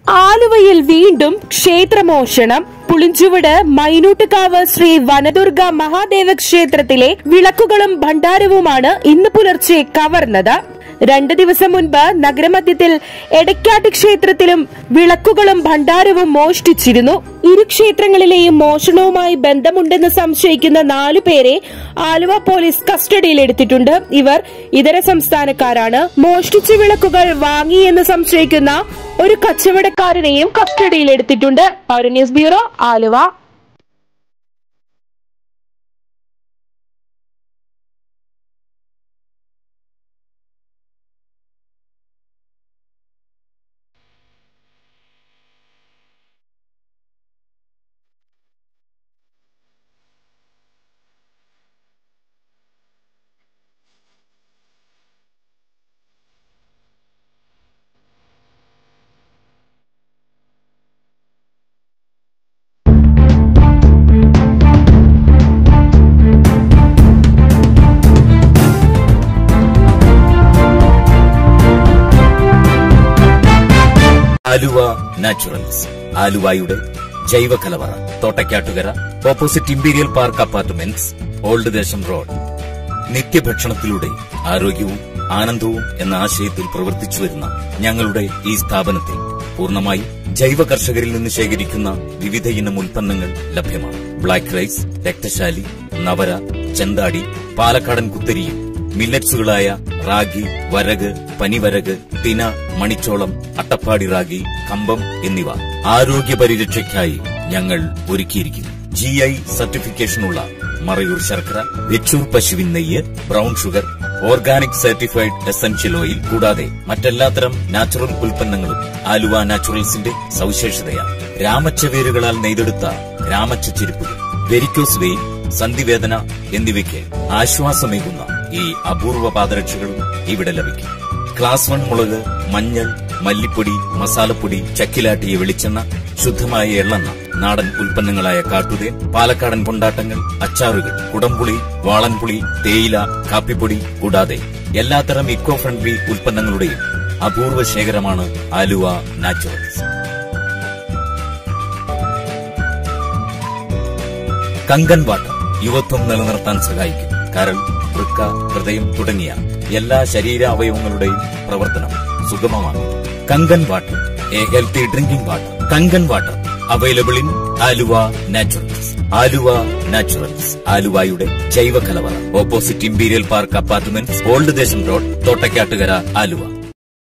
ആലുവയിൽ വീണ്ടും ക്ഷേത്രമോഷണം. പുളിഞ്ചുവട് മൈനൂട്ടുകാവ് ശ്രീ വനദുർഗ മഹാദേവ ക്ഷേത്രത്തിലെ വിളക്കുകളും ഭണ്ഡാരവുമാണ് ഇന്ന് പുലർച്ചെ കവർന്നത്. 2 ദിവസം മുൻപ് നഗരമധ്യത്തിൽ എടക്കാട്ട് ക്ഷേത്രത്തിലും വിളക്കുകളും ഭണ്ഡാരവും മോഷ്ടിച്ചിരുന്നു. ഇരു ക്ഷേത്രങ്ങളിലെയും മോഷണവുമായി ബന്ധമുണ്ടെന്ന് സംശയിക്കുന്ന 4 പേരെ ആലുവ പോലീസ് കസ്റ്റഡിയിലെടുത്തിട്ടുണ്ട്. ഇവർ ഇതര സംസ്ഥാനക്കാരാണ്. മോഷ്ടിച്ച വിളക്കുകൾ വാങ്ങിയെന്ന് സംശയിക്കുന്ന ഒരു കച്ചവടക്കാരനെയും കസ്റ്റഡിയിലെടുത്തിട്ടുണ്ട്. Paura news bureau, Aluva. Aluva naturals, ആലുവയുടെ ജൈവ കലവറ, Thottakkattukara, opposite imperial park apartments, old Desom road. നിത്യഭക്ഷണത്തിലൂടെ ആരോഗ്യവും ആനന്ദവും എന്ന ആശയത്തിൽ പ്രവർത്തിച്ചു വരുന്ന ഞങ്ങളുടെ ഈ സ്ഥാപനത്തിൽ പൂർണ്ണമായി ജൈവ കർഷകരിൽ നിന്ന് ശേഖരിക്കുന്ന വിവിധ ഇനം ഉൽപ്പന്നങ്ങൾ ലഭ്യമാണ്. ബ്ലാക്ക് റൈസ്, രക്തശാലി, നവര, ചെന്താടി, പാലക്കാടൻ കുത്തരിയും മില്ലറ്റ്സുകളായ റാഗി, വരക്, പനിവരക്, തിന, മണിച്ചോളം, അട്ടപ്പാടി റാഗി, കമ്പം എന്നിവ ആരോഗ്യ പരിരക്ഷയ്ക്കായി ഞങ്ങൾ ഒരുക്കിയിരിക്കുന്നു. GI സർട്ടിഫിക്കേഷനുള്ള മറയൂർ ശർക്കര, വെച്ചൂർ പശുവിൻ നെയ്യ്, brown sugar, organic certified essential oil കൂടാതെ മറ്റെല്ലാത്തരം നാച്ചുറൽ ഉൽപ്പന്നങ്ങളും ആലുവ നാച്ചുറൽസിന്റെ സവിശേഷതയാണ്. രാമച്ച വേരുകളാൽ നെയ്തെടുത്ത രാമച്ച ചെരുപ്പുകൾ, വെരിക്കോസ് വെയിൻ, സന്ധിവേദന എന്നിവയ്ക്ക് ആശ്വാസമേകുന്ന ഈ അപൂർവ പാദരക്ഷകളും ഇവിടെ ലഭിക്കും. ക്ലാസ് 1 മുളക്, മഞ്ഞൾ, മല്ലിപ്പൊടി, മസാലപ്പൊടി, ചക്കിലാട്ടിയ വെളിച്ചെണ്ണ, ശുദ്ധമായ എള്ളെണ്ണ, നാടൻ ഉൽപ്പന്നങ്ങളായ കാട്ടുതേൻ, പാലക്കാടൻ കൊണ്ടാട്ടങ്ങൾ, അച്ചാറുകൾ, കുടംപുളി, വാളൻപുളി, തേയില, കാപ്പിപ്പൊടി കൂടാതെ എല്ലാത്തരം ഇക്കോ ഫ്രണ്ട്ലി ഉൽപ്പന്നങ്ങളുടെയും അപൂർവ ശേഖരമാണ് ആലുവ നാച്ചുറൽസ്. കങ്കൻ വാട്ടർ യുവത്വം നിലനിർത്താൻ സഹായിക്കും. കരൾ, വൃക്ക, ഹൃദയം തുടങ്ങിയ എല്ലാ ശരീരാവയവങ്ങളുടെയും പ്രവർത്തനം സുഗമമാണ്. Kangen water, a healthy drinking water. Kangen water available in Aluva naturals. Aluva naturals, ആലുവയുടെ ജൈവ കലവറ, opposite imperial park apartments, old Desom road, Thottakkattukara, Aluva.